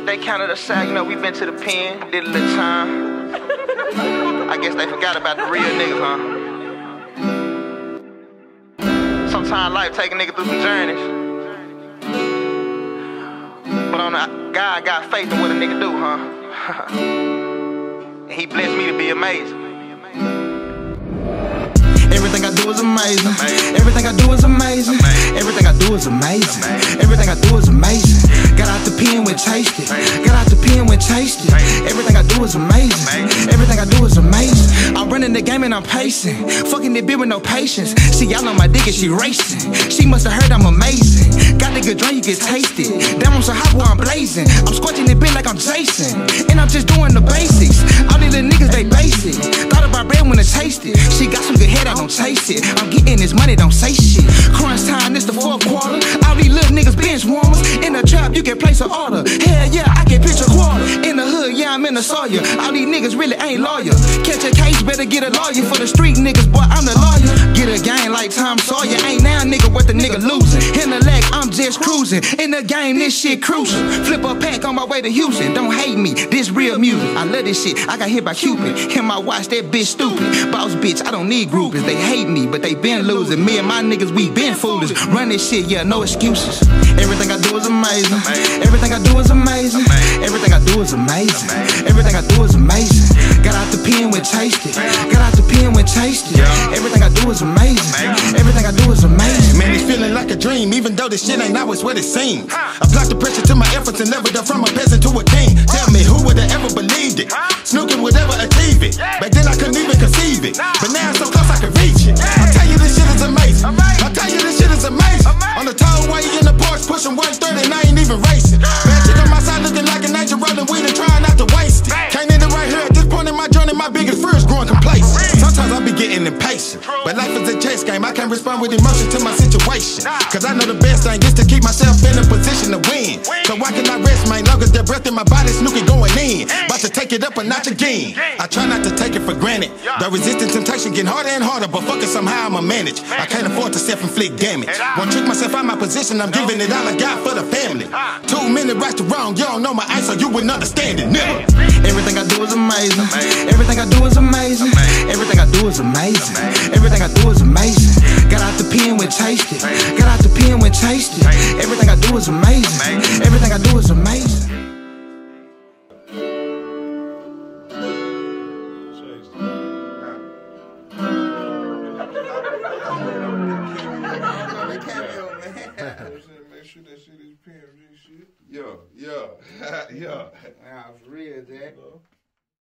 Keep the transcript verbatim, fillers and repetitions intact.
They counted us out, you know, we been to the pen, did a little time. I guess they forgot about the real niggas, huh? Sometimes life take a nigga through some journeys. But on the, God got faith in what a nigga do, huh? And he blessed me to be amazing. Everything I do is amazing. Everything I do is amazing. Everything I do is amazing. Everything I do is amazing. Got out the pen when chased it. Got out the pen when chased it. Everything I do is amazing. Everything I do is amazing. I'm running the game and I'm pacing. Fucking the bitch with no patience. See, y'all know my dick and she racing. She must have heard I'm amazing. Got the good drink, you can taste it. Damn, I'm so hot, boy, I'm blazing. I'm squatching the bitch like I'm Jason. And I'm just doing the basics. All these little niggas, they basic. Thought about bread when I taste it. She got some good head, I don't taste it. I'm getting this money, don't say shit. Crunch time, this the fourth quarter. All these little niggas bench warmers. In the trap, you can place an order. Hell yeah, I can pitch a quarter. In the hood, yeah, I'm in the Sawyer. All these niggas really ain't lawyer. Catch a case, better get a lawyer. For the street niggas, boy, I'm the lawyer. Get a game like Tom Sawyer. Ain't now nigga what the nigga losing. In the leg, I'm just cruising. In the game, this shit crucial. Flip a pack on my way to Houston. Don't hate me, this real music. I love this shit, I got hit by Cupid. In my watch, that bitch stupid. Boss bitch, I don't need groupies. They hate me, but they been losing. Me and my niggas, we been foolish. Run this shit, yeah, no excuses. Everything I do is amazing. Everything I do is amazing. Everything I do is amazing. Everything I do is amazing. Got out the pen when chased it. Got out the pen when chased it. Everything I do is amazing. Everything I do is amazing. Man, it's feeling like a dream, even though this shit ain't always what it seems. Apply the pressure to my efforts and leveled up from a peasant to a king. Tell me, who would have ever believed it? Snookin' would ever achieve it. Back then I couldn't even conceive it, but now it's so close I can reach it. I tell you this shit is amazing. I tell you this shit is amazing. On the tollway in the Porsche, pushing one thirty and I ain't even racing. Bad chick on my side looking like an angel, rolling weed and trying not to waste it. Can't end it right here at this point in my journey. My biggest fear is growing complacent. Sometimes I be getting impatient, but life is a chess game. I can't respond with emotion to my situation, cause I know the best thing is to keep myself in a position to win. So why can I rest, man? Long as there's breath in my body, snooking going in. About to take it up a notch again. I try not to take it for granted. The resisting temptation getting harder and harder, but fuck it, somehow I'ma manage. I can't afford to self-inflict damage. Won't trick myself out my position, I'm giving it all I got for the family. Two minutes right to wrong, you don't know my ice, so you wouldn't understand it, nigga. Everything I do is amazing. Everything I do is amazing. Everything I do is amazing. Everything I do is amazing. Got out the pen when chased it. Got out the pen when chased it. Everything I do is amazing. Everything I do is amazing. Make sure that shit is P M G shit. Yeah, yeah, yeah. Nah, for real, Jack.